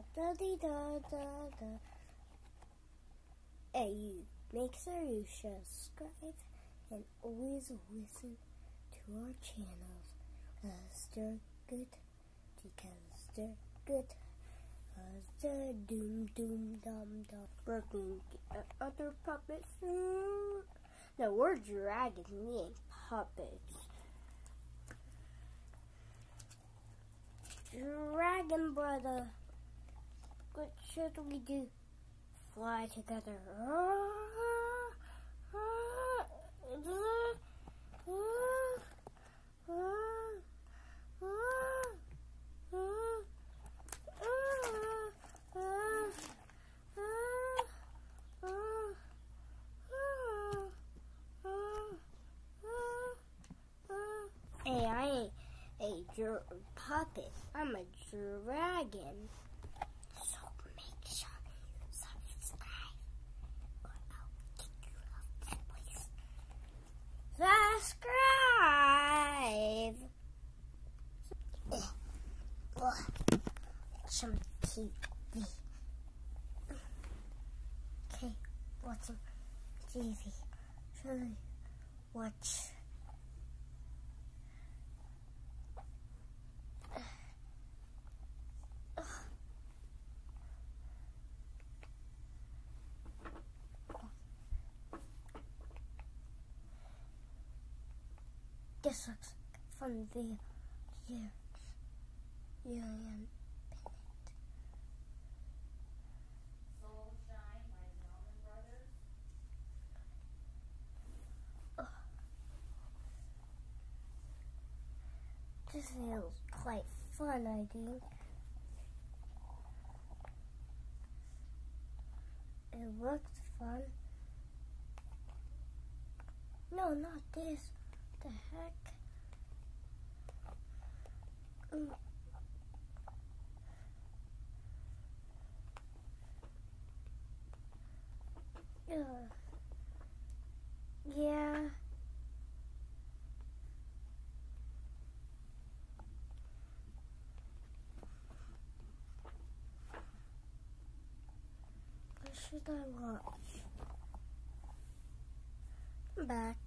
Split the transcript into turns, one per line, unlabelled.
da dee da da da. Hey, you, make sure you subscribe and always listen to our channels because they're good. They're doom dum dum. We're going to get other puppets. No, we're dragons. We ain't puppets. Dragon brother, what should we do? Fly together. Hey, I ain't a puppet. I'm a dragon. So make sure you subscribe or I'll kick you off this place. Subscribe! Some TV. Okay, watching TV. Should we watch? This looks like a fun video. Here, Bennett.
Soulshine by Zellman Brothers.
This feels quite fun, I think. It looks fun. No, not this. The heck? Yeah. What should I watch? I'm back.